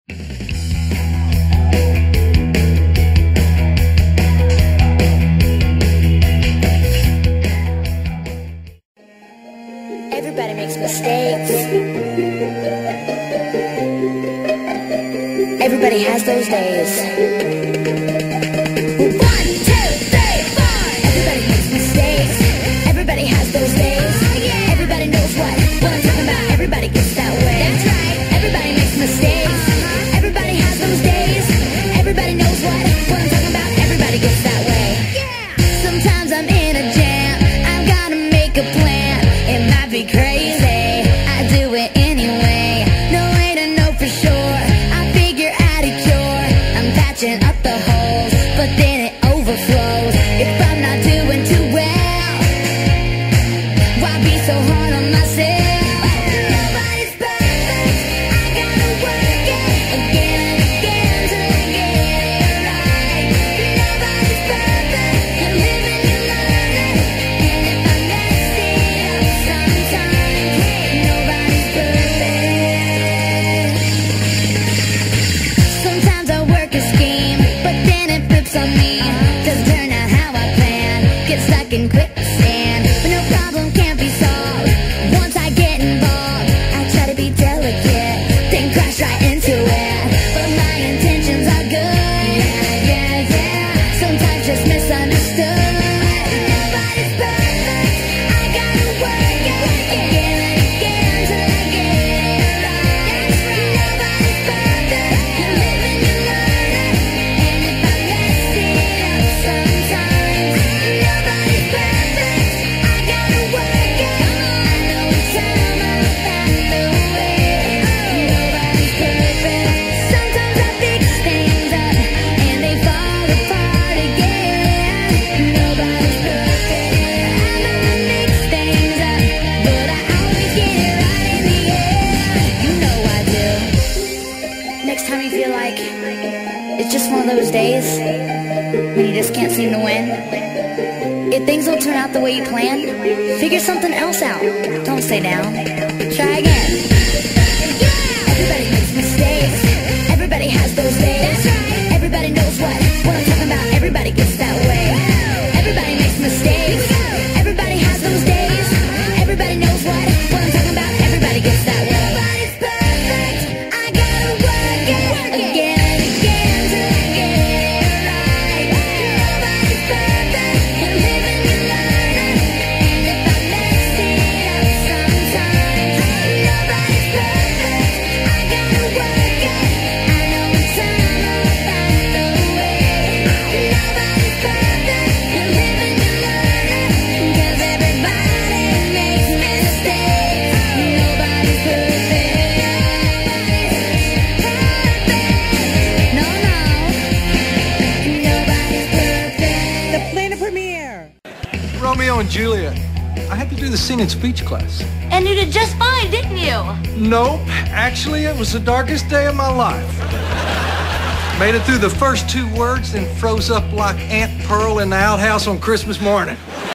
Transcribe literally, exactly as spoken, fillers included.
Everybody makes mistakes. Everybody has those days. One, two, three, four. Everybody makes mistakes. Everybody has those days. Everybody knows what, what I'm talking about. Everybody gets that way. That's right. Everybody makes mistakes. Everybody has those days. Everybody knows what, what I'm talking about. Everybody gets that way. Sometimes I'm in a jam. I've gotta make a plan. It might be crazy, I do it anyway. No way to know for sure, I figure out a cure. I'm patching up the holes, but then it overflows. If I'm not doing too well, why be so hard on myself? Nobody's perfect, I gotta work it again and again till I get it right. Nobody's perfect, you're living, you're learning. And if I mess it up sometimes, nobody's perfect. Sometimes I work a scheme, but then it flips on me. Doesn't turn out how I plan, get stuck in quicksand. But no problem can't be solved once I get involved. I try to be delicate, then crash right into it. But my intentions are good, yeah, yeah, yeah. Sometimes just misunderstood. Nobody's perfect, I gotta work it again and again till I get it right. Nobody's perfect, you're living, you're learning. And if I mess it up sometimes, nobody's perfect, I gotta work it. I know it's time I found the way. Nobody's perfect. Sometimes I fix things up and they fall apart again. Nobody's perfect. I know I mix things up, but I always get it right in the end. You know I do. Next time you feel like it's just one of those days when you just can't seem to win, if things don't turn out the way you planned, figure something else out. Don't stay down. Try again. Everybody makes mistakes. Everybody has those days. That's right. Everybody knows what, what I'm talking about. Everybody gets that way. Everybody makes mistakes. Everybody has those days. Everybody knows what, what I'm talking about. Everybody gets that way. Nobody's perfect. I gotta work it again and again till I get it right. Nobody's perfect. You're living, you're learning. And if I mess it up sometimes, nobody's perfect. I gotta work it. I know it's time I found the way. Nobody's perfect. You're living, you're learning. 'Cause everybody makes mistakes. Nobody's perfect. Perfect. No, no. Nobody's perfect. The Planet Premiere. Romeo and Juliet. I had to do the scene in speech class. And you did just fine, didn't you? Nope. Actually, it was the darkest day of my life. Made it through the first two words, then froze up like Aunt Pearl in the outhouse on Christmas morning.